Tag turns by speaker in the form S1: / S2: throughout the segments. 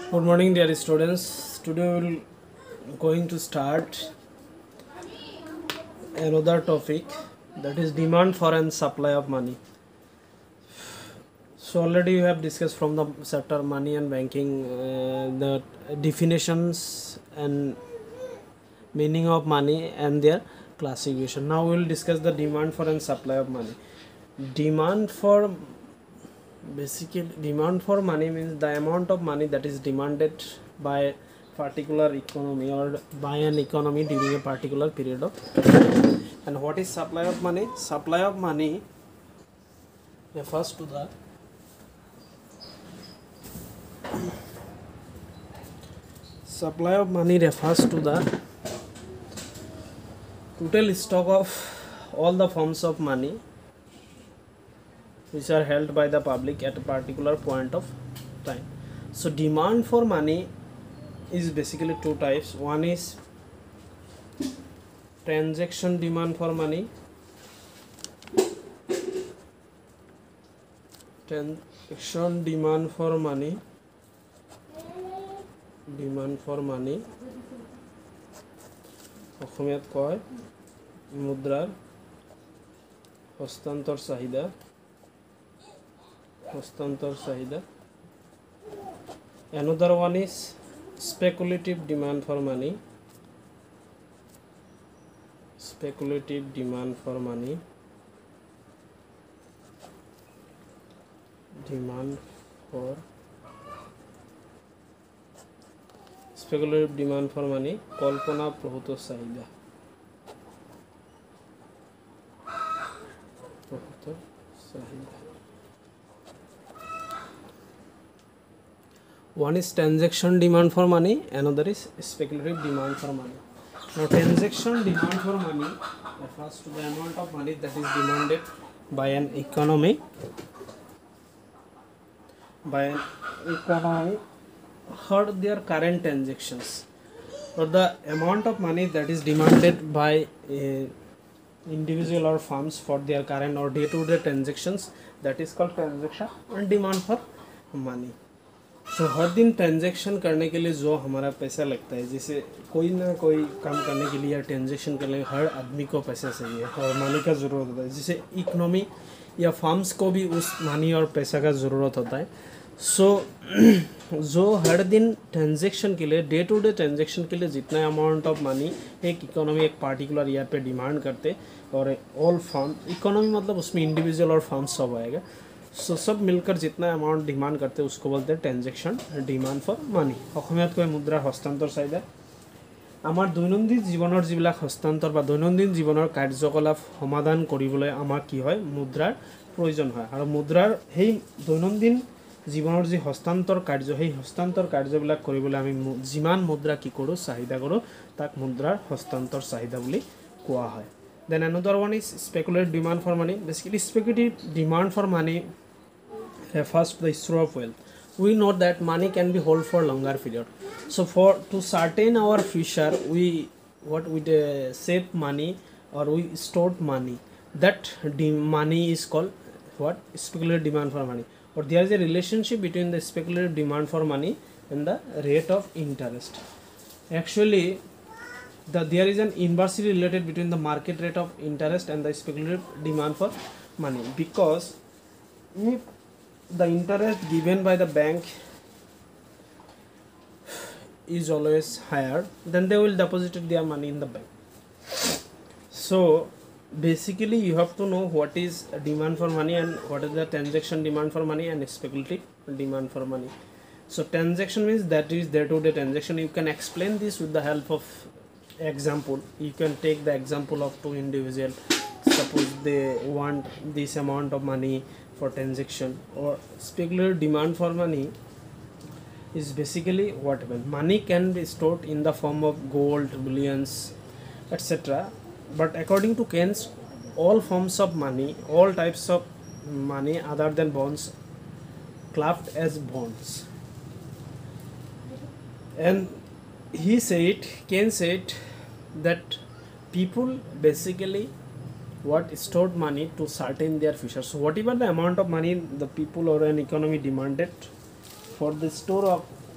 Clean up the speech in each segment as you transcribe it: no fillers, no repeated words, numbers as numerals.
S1: Good morning, dear students. Today we will going to start another topic, that is demand for and supply of money. So already we have discussed from the chapter money and banking the definitions and meaning of money and their classification. Now we will discuss the demand for and supply of money. Demand for money means the amount of money that is demanded by particular economy or by an economy during a particular period of time. And what is supply of money? Supply of money refers to the total stock of all the forms of money which are held by the public at a particular point of time. So demand for money is basically two types. One is transaction demand for money. Transaction demand for money. অসমীয়াত কয় মুদ্রার হস্তান্তর চাহিদা. Another one is speculative demand for money. Speculative demand for money কল্পনা প্রহূত চাহিদা. One is transaction demand for money, another is speculative demand for money. Now transaction demand for money refers to the amount of money that is demanded by an economy for their current transactions, or the amount of money that is demanded by individual or firms for their current or day-to-day transactions, that is called transaction and demand for money. So हर दिन transaction करने के लिए जो हमारा पैसा लगता है, जैसे कोई ना कोई काम करने के लिए या ट्रांजेक्शन करने के लिए हर आदमी को पैसा चाहिए और मनी का ज़रूरत होता है. जैसे इकोनॉमी या फर्म्स को भी उस मनी और पैसा का ज़रूरत होता है. सो जो हर दिन ट्रांजेक्शन के लिए डे टू डे ट्रांजेक्शन के लिए जितना अमाउंट ऑफ मनी एक इकोनॉमी एक पार्टिकुलर ईयर पे डिमांड करते, और ऑल फर्म इकोनॉमी मतलब उसमें इंडिविजुअल और फर्म सब आएगा. सो सब मिलकर जितना अमाउंट डिमांड करते हैं उसको बोलते हैं ट्रांजेक्शन डिमांड फर मानी. অসমীয়াত কয় মুদ্ৰাৰ হস্তান্তৰ চাহিদা. আমাৰ দৈনন্দিন জীৱনৰ যিবিলাক হস্তান্তৰ বা দৈনন্দিন জীৱনৰ কাৰ্যকলাপ সমাধান কৰিবলৈ আমাৰ কি হয়, মুদ্ৰাৰ প্ৰয়োজন হয়. আৰু মুদ্ৰাৰ সেই দৈনন্দিন জীৱনৰ যি হস্তান্তৰ কাৰ্য, সেই হস্তান্তৰ কাৰ্যবিলাক কৰিবলৈ আমি যিমান মুদ্ৰা কি কৰোঁ, চাহিদা কৰোঁ, তাক মুদ্ৰাৰ হস্তান্তৰ চাহিদা বুলি কোৱা হয়. Then another one is speculative demand for money. Basically speculative demand for money refers to the store of wealth. We know that money can be held for longer period. So to certain our future, we save money or we stored money. That money is called what? Speculative demand for money. Or there is a relationship between the speculative demand for money and the rate of interest. Actually, there is an inversely related between the market rate of interest and the speculative demand for money, because if the interest given by the bank is always higher, then they will deposit their money in the bank. So basically you have to know what is demand for money and what is the transaction demand for money and speculative demand for money. So transaction means that is day-to-day transaction. You can explain this with the help of example. You can take the example of two individuals. Suppose they want this amount of money for transaction. Or speculative demand for money is basically what money can be stored in the form of gold, bullions, etc. But according to Keynes, all forms of money, all types of money other than bonds, classed as bonds. And Keynes said that people basically stored money to certain their future. So whatever the amount of money the people or an economy demanded for the store of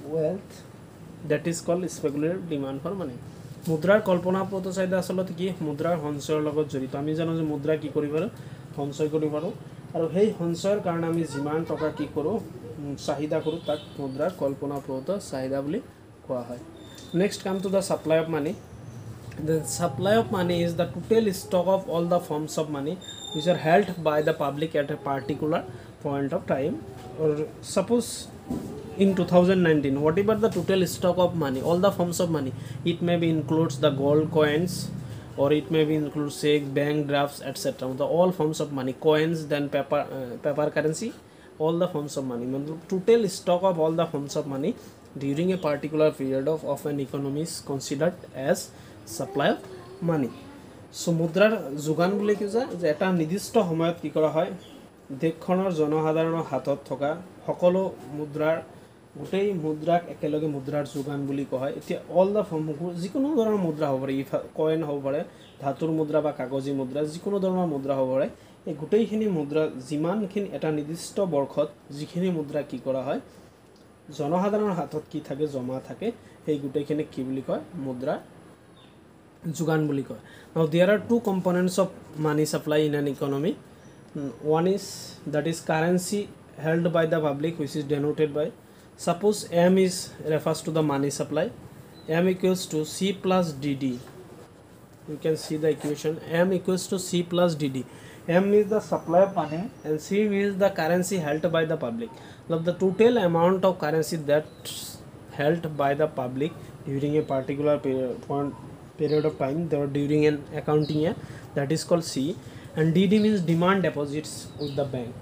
S1: wealth that is called speculative demand for money. মুদ্ৰাৰ কল্পনাপ্ৰদ চাহিদা আচলতে কি মুদ্ৰাৰ সঞ্চয়ৰ লগত জড়িত আমি জানো যে মুদ্ৰা কি কৰিব পাৰো সঞ্চয় কৰিব পাৰো আৰু সেই সঞ্চয়ৰ কাৰণে আমি যিমান টকা কি কৰো চাহিদা কৰো তাক মুদ্ৰাৰ কল্পনাপ্ৰদ চাহিদা বুলি কোৱা হয় next come to the supply of money The supply of money is the total stock of all the forms of money which are held by the public at a particular point of time. Or suppose in 2019, whatever the total stock of money, all the forms of money, it may be includes the gold coins, or it may be includes check, bank drafts, etc. The all forms of money, coins, then paper currency, all the forms of money. Total stock of all the forms of money during a particular period of an economy is considered as supply of money. So মুদ্ৰাৰ যোগান বুলি কি যে এটা নিৰ্দিষ্ট সময়ত কি কৰা হয় দেশখনৰ জনসাধাৰণৰ হাতত থকা সকলো মুদ্ৰাৰ গোটেই মুদ্ৰাক একেলগে মুদ্ৰাৰ যোগান বুলি কোৱা হয় এতিয়া অল দা ফৰ্ম যিকোনো ধৰণৰ মুদ্ৰা হ'ব পাৰে কয়েন হ'ব পাৰে ধাতুৰ মুদ্ৰা বা কাগজী মুদ্ৰা যিকোনো ধৰণৰ মুদ্ৰা হ'ব পাৰে এই গোটেইখিনি মুদ্ৰা যিমানখিনি এটা নিৰ্দিষ্ট বৰ্ষত যিখিনি মুদ্ৰা কি কৰা হয় জনসাধাৰণৰ হাতত কি থাকে জমা থাকে সেই গোটেইখিনি কি বুলি কয় মুদ্ৰা যোগান বুলি কয় now there are two components of money supply in an economy one is that is currency held by the public which is denoted by suppose m is refers to the money supply m equals to c plus dd you can see the equation m equals to c plus dd m is the supply of money and c is the currency held by the public now the total amount of currency that held by the public during a particular period of time they are during an accounting year that is called C and DD means demand deposits with the bank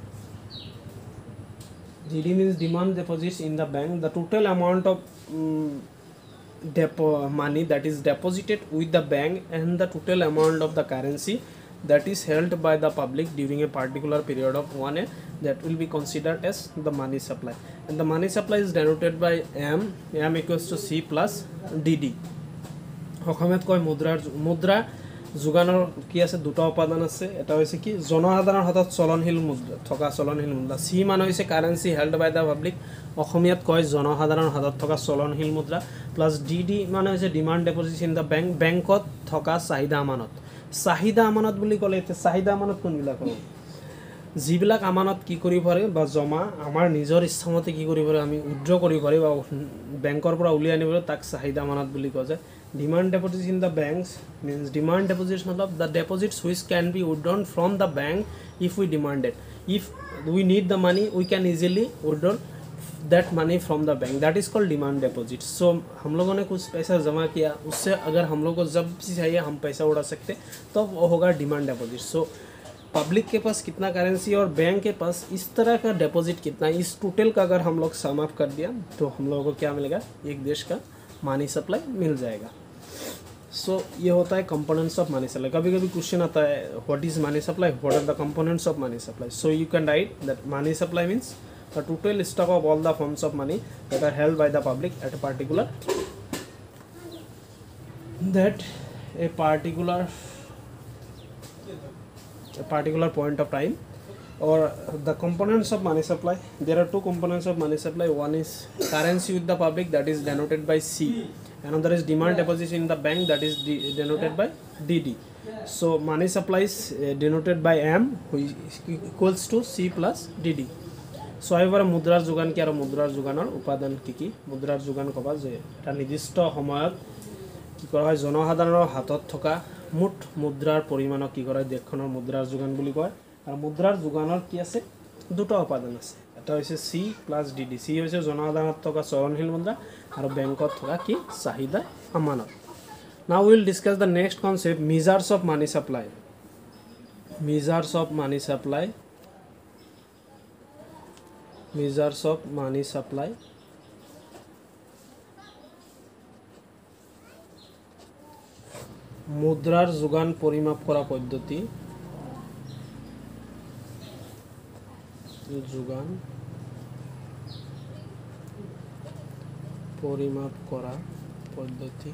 S1: DD means demand deposits in the bank the total amount of money that is deposited with the bank and the total amount of the currency that is held by the public during a particular period of 1 year that will be considered as the money supply and the money supply is denoted by m equals to C plus DD অসমত কয় মুদ্ৰা যোগানৰ কি আছে দুটা উপাদান আছে এটা হৈছে কি জনসাধাৰণৰ হাতত চলনশীল মুদ্ৰা থকা চলনশীল মুদ্ৰা সি মানে হৈছে currency held by the public অসমত কয় জনসাধাৰণৰ হাতত থকা চলনশীল মুদ্ৰা প্লাস ডিডি মানে হৈছে demand deposit in the bank বেংকত থকা চাহিদা আমানত বুলি ক'লে এতিয়া চাহিদা আমানত কোনবিলাক হ'ব যিবিলাক আমানত কি কৰিব পাৰে বা জমা আমাৰ নিজৰ ইচ্ছামতে কি কৰিব পাৰে আমি উইথড্ৰ কৰিব পাৰি বা বেংকৰ পৰা উলিয়াই আনিব তাক চাহিদা আমানত বুলি কোৱা যায় demand deposits in the banks means demand deposits matlab the deposits which can be withdrawn from the bank if we demand it if we need the money we can easily withdraw that money from the bank that is called demand deposits so हम लोगों ने कुछ पैसा जमा किया उससे अगर हम लोग को जब भी चाहिए हम पैसा उड़ा सकते तो वो होगा डिमांड डेपोजिट सो पब्लिक के पास कितना करेंसी और बैंक के पास इस तरह का डेपोजिट कितना इस टोटल का अगर हम लोग सम अप कर दिया तो हम लोगों को क्या मिलेगा एक देश का मनी सप्लाई मिल जाएगा सो ये होता है कंपोनेंट्स ऑफ मनी सप्लाई कभी कभी क्वेश्चन आता है what is money supply what are the components of money supply so you can write that money supply means the total stock of all the forms of money that are held by the public at a particular point of time or the components of money supply there are two components of money supply one is currency with the public that is denoted by C another is demand deposit in the bank that is denoted by DD so money supply is denoted by M which equals to C plus DD so এবাৰ মুদ্ৰাৰ যোগান কি আৰু মুদ্ৰাৰ যোগানৰ উপাদান কি মুদ্ৰাৰ যোগান কবা যে এটা নিৰ্দিষ্ট সময়ত কি কৰা হয় জনসাধাৰণৰ হাতত থকা মুঠ মুদ্ৰাৰ পৰিমাণক কি কৰা দেশখনৰ মুদ্ৰাৰ যোগান বুলি কয় আৰু মুদ্ৰাৰ যোগানৰ কি আছে দুটা উপাদান আছে এটা হৈছে C প্লাস DD C হৈছে জনসাধাৰণত থকা চলনশীল মুদ্ৰা আৰু বেংকত থকা কি চাহিদা আমানত now we will discuss the next concept measures of money supply measures of money supply মুদ্রার যোগান পরিমাপ করা পদ্ধতি যোগান পরিমাপ করা পদ্ধতি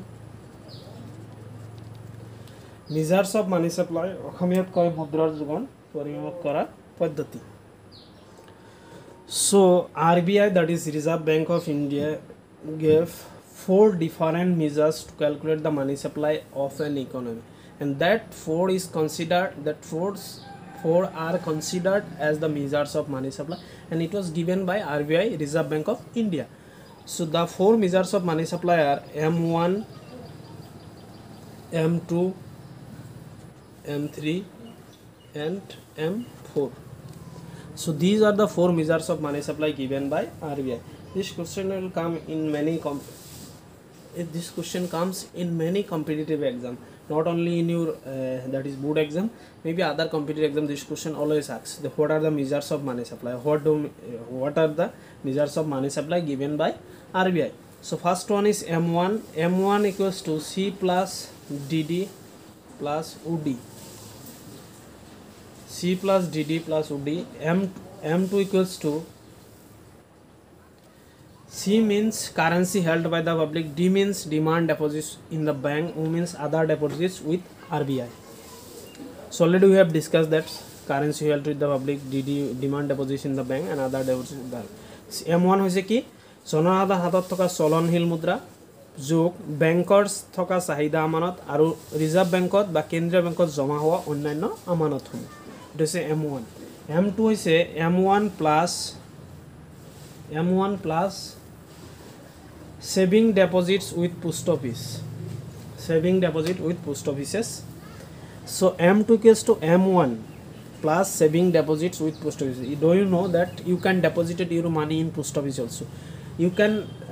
S1: মেজার্স অফ মানি সাপ্লাই অসমীয়াত কয় মুদ্রাৰ যোগান পরিমাপ করা পদ্ধতি So RBI, that is Reserve Bank of India, gave 4 different measures to calculate the money supply of an economy, and that four are considered as the measures of money supply, and it was given by RBI, Reserve Bank of India. So the 4 measures of money supply are M1, M2, M3 and M4. So these are the 4 measures of money supply given by RBI. This question will come in many this question comes in many competitive exam, not only in your that is board exam, maybe other competitive exam. This question always asks what are the measures of money supply, what are the measures of money supply given by RBI. So first one is M1. M1 equals to C plus DD plus UD. C plus DD plus UD. M2 equals to C means currency held by the public, D means demand deposits in the bank, U means other deposits with RBI. So already we have discussed that currency held with the public, DD demand deposits in the bank and other deposits in the bank. M1 হৈছে কি জনসাধাৰণৰ হাতত থকা চলনশীল মুদ্ৰা যোগ বেংকৰ থকা চাহিদা আমানত আৰু ৰিজাৰ্ভ বেংকত বা কেন্দ্ৰীয় বেংকত জমা হোৱা অন্যান্য আমানতসমূহ, এটা হৈছে M1. M2 হৈছে M1 plus saving deposits with post office, saving deposit with post offices. So M2 equals to M1 plus saving deposits with post office. Do you know that you can deposit your money in post office also? You can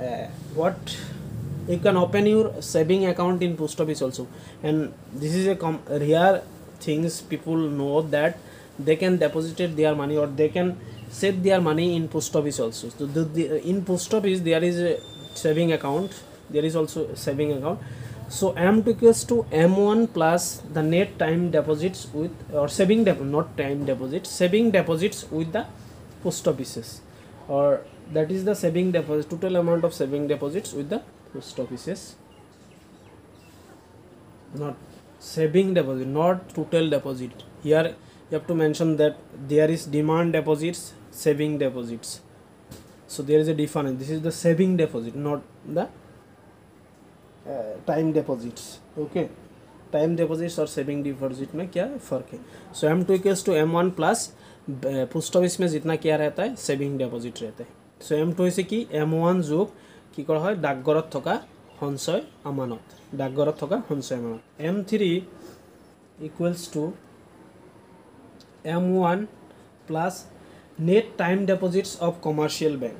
S1: you can open your saving account in post office also, and this is a rare things people know that they can deposit their money or they can save their money in post office also. So in post office there is a saving account, there is also saving account. So M2 equals to M1 plus the net time deposits with or saving not time deposits, saving deposits with the post offices, or that is the saving deposit, total amount of saving deposits with the post offices, not saving deposit, not total deposit. Here you have to mention that there is demand deposits, saving deposits. So there is a difference. This is the saving deposit, not the time deposits. Okay, time deposits और saving deposit में क्या फ़र्क है. So M2 equals to M1 plus post office में जितना क्या रहता है सेविंग डिपॉजिट रहता है. सो M2 से कि M1 যোগ কি কৰা হয় ডাকঘৰত থকা সঞ্চয় আমানত, ডাকঘৰত থকা সঞ্চয় আমানত. M3 equals to M1 plus net time deposits of commercial bank.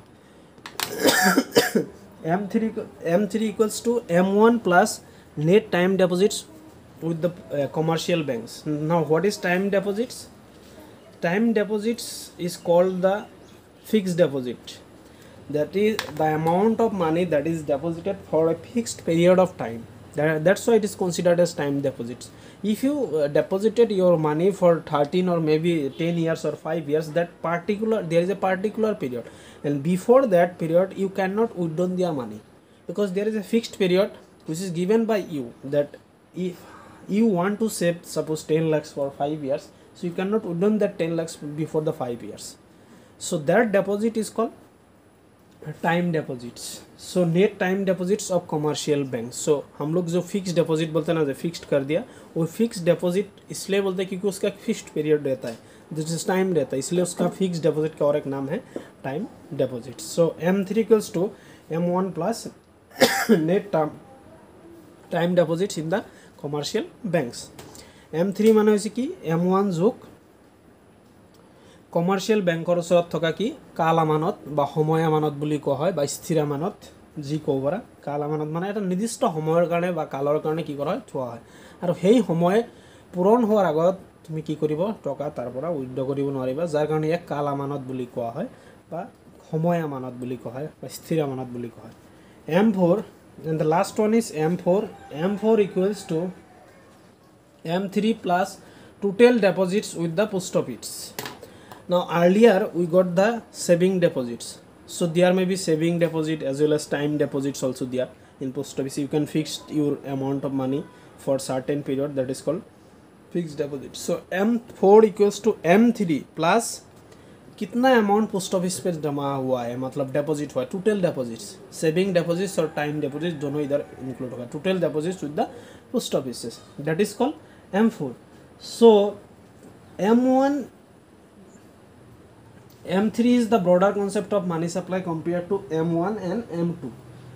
S1: M3 equals to M1 plus net time deposits with the commercial banks. Now what is time deposits? Time deposits is called the fixed deposit. That is the amount of money that is deposited for a fixed period of time. That's why it is considered as time deposits. If you deposited your money for 13 or maybe 10 years or 5 years, there is a particular period, and before that period you cannot withdraw their money, because there is a fixed period which is given by you, that if you want to save suppose 10 lakhs for 5 years, so you cannot withdraw that 10 lakhs before the 5 years. So that deposit is called time deposits. So net time deposits of commercial bank. So हम लोग जो fix deposit बोलते हैं ना, जो fixed कर दिया, वो फिक्स डिपॉजिट इसलिए बोलते हैं क्योंकि उसका फिक्स्ड पीरियड रहता है, जिस टाइम रहता है, इसलिए उसका फिक्स डिपॉजिट का और एक नाम है time deposit. So M3 equals to M1 plus net time deposits in the commercial banks. M3 মানে হৈছে কি M1 যোগ কমাৰ্চিয়েল বেংকৰ ওচৰত থকা কি কাল আমানত বা সময় আমানত বুলি কোৱা হয়, বা স্থিৰ আমানত যি ক'ব পৰা. কাল আমানত মানে এটা নিৰ্দিষ্ট সময়ৰ কাৰণে বা কালৰ কাৰণে কি কৰা হয় থোৱা হয়, আৰু সেই সময় পূৰণ হোৱাৰ আগত তুমি কি কৰিব টকা তাৰ পৰা উইথড্ৰ কৰিব নোৱাৰিবা, যাৰ কাৰণে ইয়াক কাল আমানত বুলি কোৱা হয় বা সময় আমানত বুলি কোৱা হয় বা স্থিৰ আমানত বুলি কোৱা হয়. M4 and the last one is M4. M4 equals to M3 plus total deposits with the post office. Now earlier we got the saving deposits, so there may be saving deposit as well as time deposits also there in post office. You can fix your amount of money for certain period, that is called fixed deposit. So M4 equals to M3 plus कितना amount post office पे जमा हुआ है, मतलब deposit हुआ है, total deposits, saving deposits और time deposit दोनों इधर इंक्लूड होगा, total deposits with the post office, that is called M4. So M1 M3 is the broader concept of money supply compared to M1 and M2,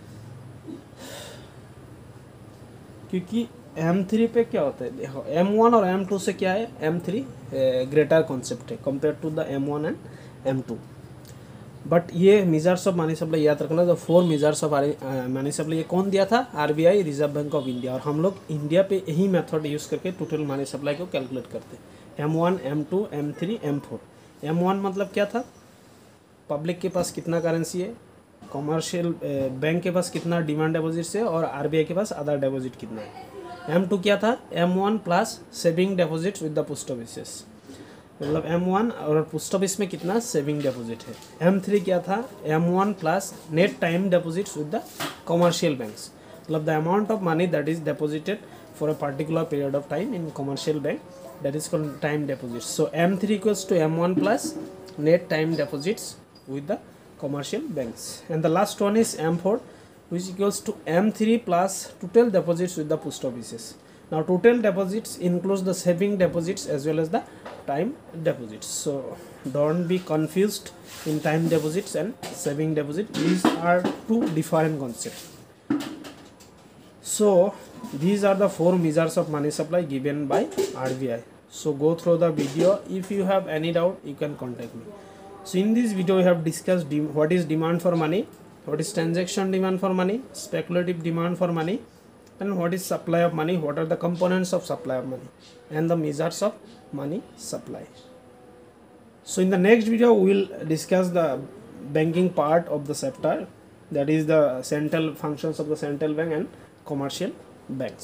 S1: क्योंकि M3 पे क्या होता है, देखो M1 और M2 से क्या है, M3 ग्रेटर कॉन्सेप्ट है compare to the M1 and M2. But ये मेजर्स ऑफ मनी सप्लाई याद रखना, जो 4 मेजर्स ऑफ मनी सप्लाई ये कौन दिया था, RBI, Reserve Bank of India, और हम लोग इंडिया पे यही मेथड यूज़ करके टोटल मनी सप्लाई को कैलकुलेट करते हैं, M1, M2, M3, M4. M1 मतलब क्या था, पब्लिक के पास कितना करेंसी है, कॉमर्शियल बैंक के पास कितना डिमांड डिपॉजिट्स है, और RBI के पास अदर डिपॉजिट कितना है. M2 क्या था, M1 plus saving deposits with the post offices, मतलब M1 और पोस्ट ऑफिस में कितना सेविंग डिपॉजिट है. M3 क्या था, M1 plus net time deposits with the commercial banks, मतलब the amount of money that is deposited for a particular period of time in commercial bank, that is called time deposits. So M3 equals to M1 plus net time deposits with the commercial banks, and the last one is M4, which equals to M3 plus total deposits with the post offices. Now total deposits includes the saving deposits as well as the time deposits, so don't be confused in time deposits and saving deposit. These are two different concepts. So these are the 4 measures of money supply given by RBI. So go through the video. If you have any doubt, you can contact me. So in this video we have discussed what is demand for money, what is transaction demand for money, speculative demand for money, and what is supply of money, what are the components of supply of money, and the measures of money supply. So in the next video we will discuss the banking part of the sector, that is the central functions of the central bank and commercial banks.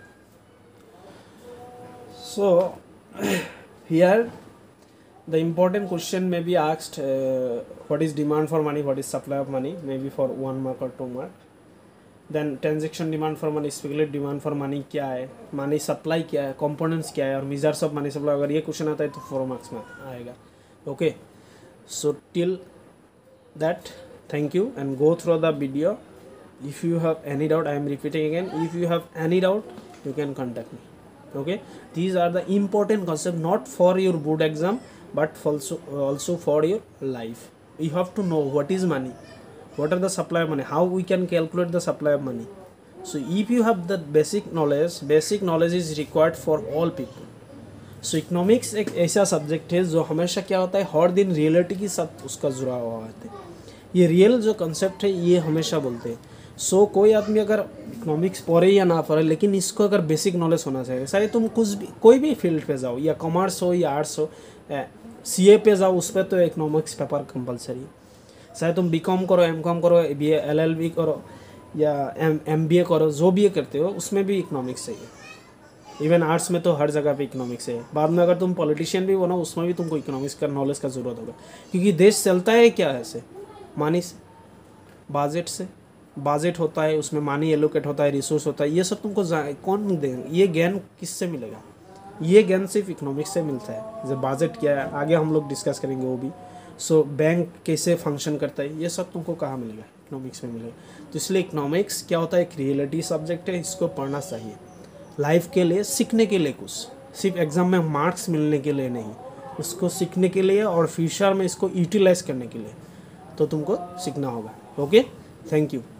S1: So here the important question may be asked, what is demand for money, what is supply of money, maybe for 1 mark or 2 mark. Then transaction demand for money, speculative demand for money क्या है, money supply क्या है, components क्या है, और measures of money supply. अगर ये question आता है तो 4 marks में आएगा. Okay, so till that, thank you and go through the video. If you have any doubt, I am repeating again, if you have any doubt, you can contact me. Okay, these are the important concepts, not for your board exam but also for your life. You have to know what is money, what are the supply of money, how we can calculate the supply of money. So if you have the basic knowledge is required for all people. So economics एक ऐसा subject है जो हमेशा क्या होता है, हर दिन reality के साथ उसका जुड़ा हुआ होता है. ये रियल जो कंसेप्ट है ये हमेशा बोलते हैं. सो कोई आदमी अगर इकोनॉमिक्स पढ़े या ना पढ़े, लेकिन इसको अगर बेसिक नॉलेज होना चाहिए. चाहे तुम कुछ भी कोई भी फील्ड पे जाओ, या कॉमर्स हो या आर्ट्स हो, CA पे जाओ, उस पर तो इकोनॉमिक्स पेपर कंपलसरी. चाहे तुम BCom करो, MCom करो, BA LLB करो या MBA करो, जो भी करते हो उसमें भी इकोनॉमिक्स चाहिए. इवन आर्ट्स में तो हर जगह पे इकोनॉमिक्स है. बाद में अगर तुम पॉलिटिशियन भी बनो, उसमें भी तुमको इकोनॉमिक्स का नॉलेज का ज़रूरत होगा, क्योंकि देश चलता है क्या है से मानी बजट से. बजट होता है, उसमें मनी एलोकेट होता है, रिसोर्स होता है, ये सब तुमको कौन देगा, ये ज्ञान किससे मिलेगा, ये ज्ञान सिर्फ इकोनॉमिक्स से मिलता है. जब बजट क्या है आगे हम लोग डिस्कस करेंगे वो भी. सो बैंक कैसे फंक्शन करता है, ये सब तुमको कहाँ मिलेगा, इकोनॉमिक्स में मिलेगा. तो इसलिए इकोनॉमिक्स क्या होता है, एक रियलिटी सब्जेक्ट है, इसको पढ़ना चाहिए लाइफ के लिए, सीखने के लिए, कुछ सिर्फ एग्ज़ाम में मार्क्स मिलने के लिए नहीं, उसको सीखने के लिए और फ्यूचर में इसको यूटिलाइज करने के लिए तो तुमको सीखना होगा. Okay, thank you.